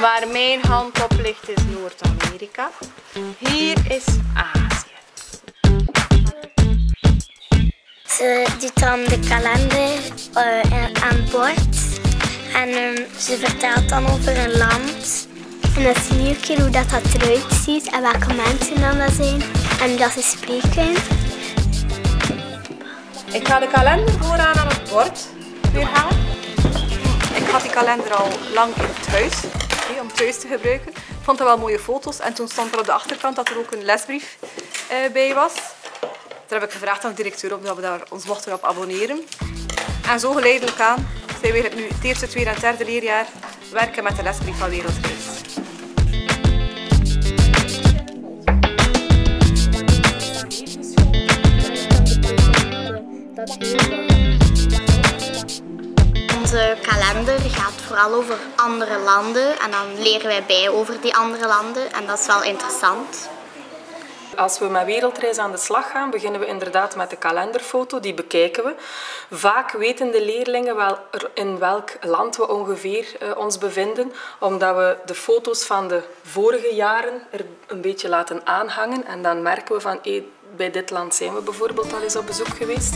Waar mijn hand op ligt is Noord-Amerika. Hier is Azië. Ze doet dan de kalender aan boord en ze vertelt dan over een land. En dan zie je een keer hoe dat eruit ziet en welke mensen dan dat zijn en hoe dat ze spreken. Ik ga de kalender vooraan aan het bord weerhalen. Ik had die kalender al lang in het huis, om thuis te gebruiken. Ik vond er wel mooie foto's en toen stond er op de achterkant dat er ook een lesbrief bij was. Daar heb ik gevraagd aan de directeur of we daar ons mochten op abonneren. En zo geleidelijk aan zijn we nu het eerste, tweede en derde leerjaar werken met de lesbrief van Wereldreis. Onze kalender gaat vooral over andere landen en dan leren wij bij over die andere landen en dat is wel interessant. Als we met Wereldreis aan de slag gaan, beginnen we inderdaad met de kalenderfoto. Die bekijken we. Vaak weten de leerlingen wel in welk land we ongeveer ons bevinden, omdat we de foto's van de vorige jaren er een beetje laten aanhangen. En dan merken we van, bij dit land zijn we bijvoorbeeld al eens op bezoek geweest.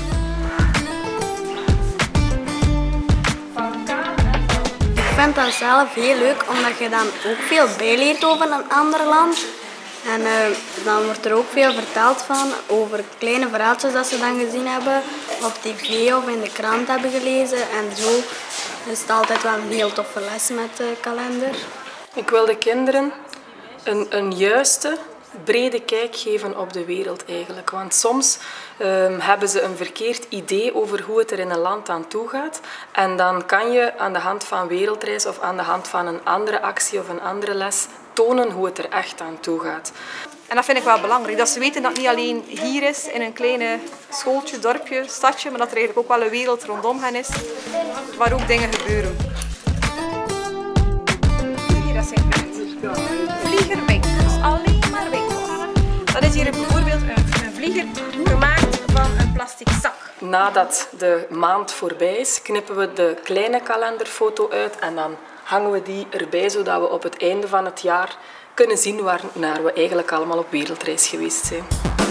Ik vind dat zelf heel leuk, omdat je dan ook veel bijleert over een ander land. En dan wordt er ook veel verteld van over kleine verhaaltjes dat ze dan gezien hebben op tv of in de krant hebben gelezen. En zo is het altijd wel een heel toffe les met de kalender. Ik wil de kinderen een juiste, brede kijk geven op de wereld eigenlijk. Want soms hebben ze een verkeerd idee over hoe het er in een land aan toe gaat. En dan kan je aan de hand van Wereldreis of aan de hand van een andere actie of een andere les tonen hoe het er echt aan toe gaat. En dat vind ik wel belangrijk, dat ze weten dat het niet alleen hier is, in een kleine schooltje, dorpje, stadje, maar dat er eigenlijk ook wel een wereld rondom hen is, waar ook dingen gebeuren. Hier, dat zijn vliegerwinkels, alleen maar winkels. Dan is hier bijvoorbeeld een vlieger gemaakt van een plastic zak. Nadat de maand voorbij is, knippen we de kleine kalenderfoto uit en dan hangen we die erbij, zodat we op het einde van het jaar kunnen zien waarnaar we eigenlijk allemaal op wereldreis geweest zijn.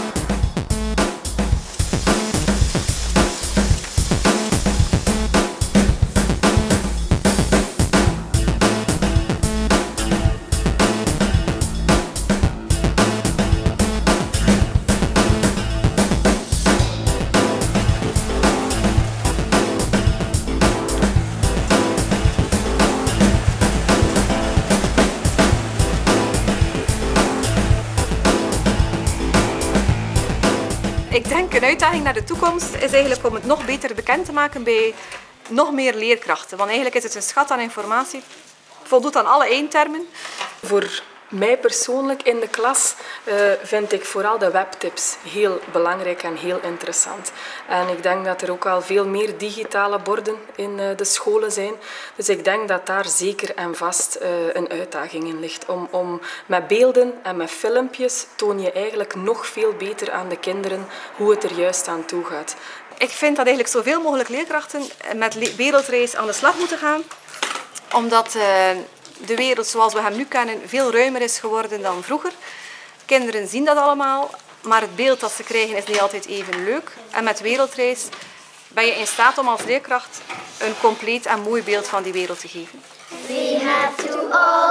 Ik denk een uitdaging naar de toekomst is eigenlijk om het nog beter bekend te maken bij nog meer leerkrachten. Want eigenlijk is het een schat aan informatie. Het voldoet aan alle eindtermen. Voor mij persoonlijk in de klas vind ik vooral de webtips heel belangrijk en heel interessant. En ik denk dat er ook al veel meer digitale borden in de scholen zijn. Dus ik denk dat daar zeker en vast een uitdaging in ligt. Om met beelden en met filmpjes toon je eigenlijk nog veel beter aan de kinderen hoe het er juist aan toe gaat. Ik vind dat eigenlijk zoveel mogelijk leerkrachten met Wereldreis aan de slag moeten gaan. Omdat de wereld zoals we hem nu kennen veel ruimer is geworden dan vroeger. Kinderen zien dat allemaal, maar het beeld dat ze krijgen is niet altijd even leuk. En met Wereldreis ben je in staat om als leerkracht een compleet en mooi beeld van die wereld te geven. We have to all